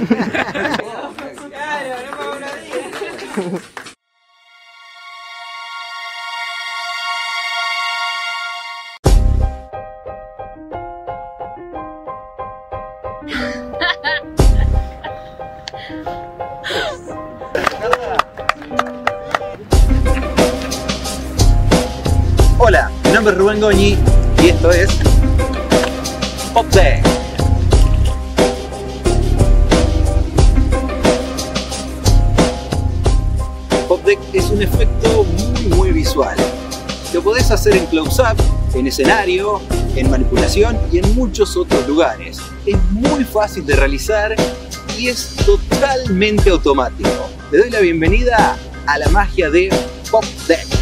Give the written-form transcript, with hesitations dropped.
Hola, mi nombre es Rubén Goñi y esto es Pop Deck. Pop Deck es un efecto muy visual. Lo podés hacer en close-up, en escenario, en manipulación y en muchos otros lugares. Es muy fácil de realizar y es totalmente automático. Le doy la bienvenida a la magia de Pop Deck.